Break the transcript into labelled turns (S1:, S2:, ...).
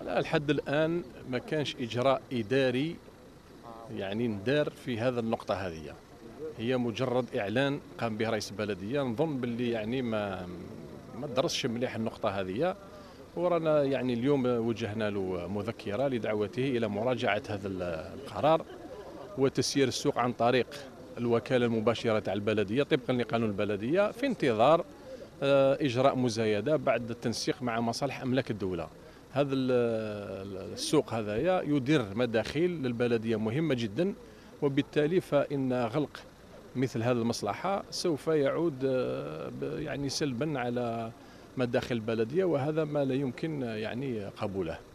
S1: لا، لحد الآن ما كانش إجراء إداري يعني ندار في هذا النقطة هذه. هي مجرد إعلان قام به رئيس البلدية. نظن باللي يعني ما درسش مليح النقطة هذه، ورانا يعني اليوم وجهنا له مذكرة لدعوته إلى مراجعة هذا القرار وتسيير السوق عن طريق الوكالة المباشرة تاع البلدية طبقا لقانون البلدية، في انتظار إجراء مزايدة بعد التنسيق مع مصالح أملاك الدولة. هذا السوق هذايا يدير مداخيل للبلدية مهمة جدا، وبالتالي فإن غلق مثل هذه المصلحة سوف يعود يعني سلبا على مداخل البلدية، وهذا ما لا يمكن يعني قبوله.